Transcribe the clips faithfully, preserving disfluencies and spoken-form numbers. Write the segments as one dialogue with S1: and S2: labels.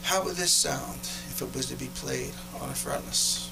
S1: How would this sound if it was to be played on a fretless?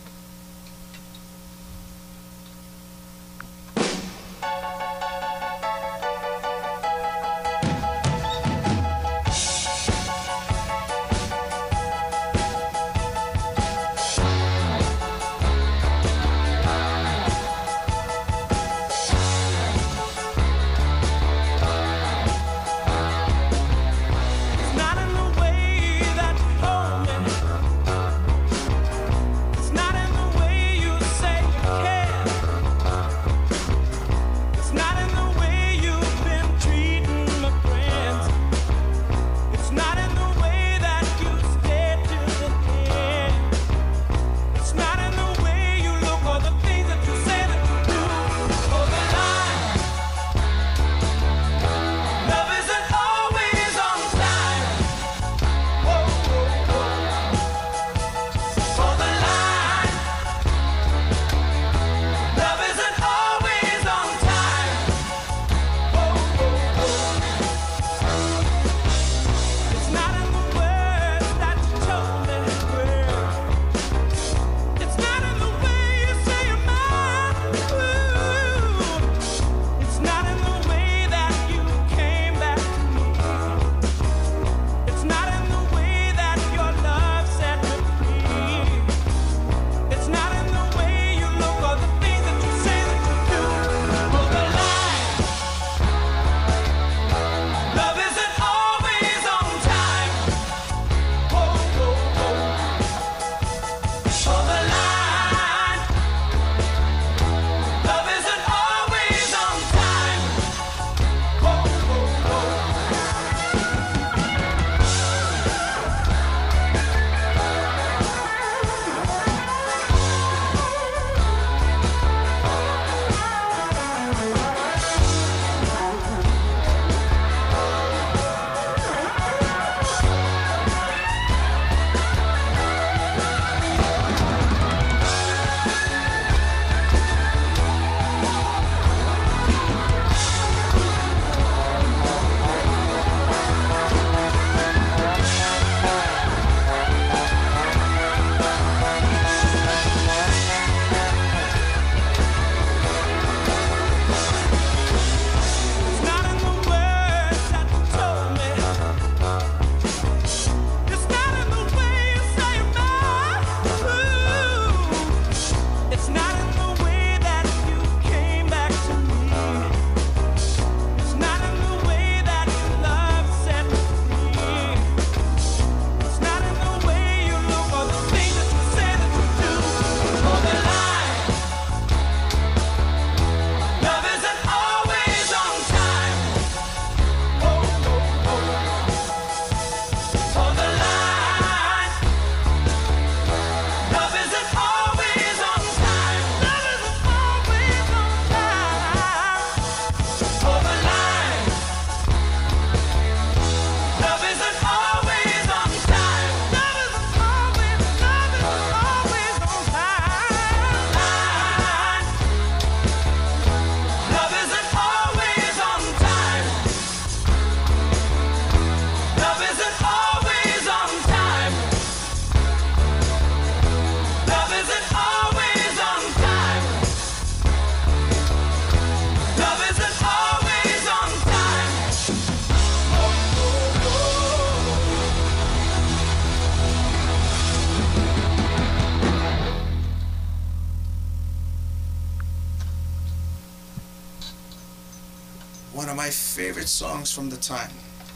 S1: One of my favorite songs from the time.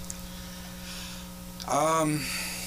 S1: Um,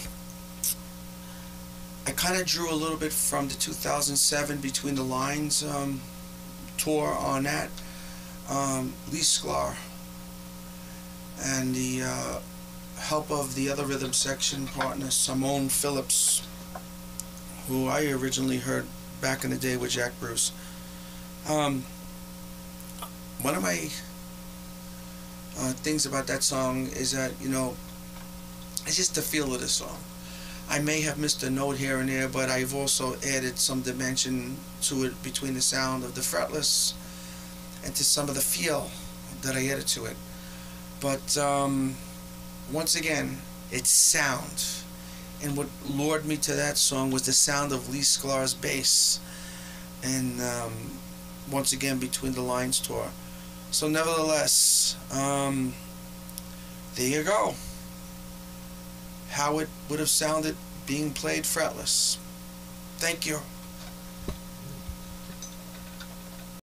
S1: I kind of drew a little bit from the two thousand seven Between the Lines um, tour on that. Um, Lee Sklar and the uh, help of the other rhythm section partner Simone Phillips, who I originally heard back in the day with Jack Bruce. Um, one of my uh, things about that song is that, you know, it's just the feel of the song. I may have missed a note here and there, but I've also added some dimension to it between the sound of the fretless and to some of the feel that I added to it. But um, once again, it's sound. and what lured me to that song was the sound of Lee Sklar's bass, and um, once again, Between the Lines tour. So nevertheless, um, there you go. How it would have sounded being played fretless. Thank you.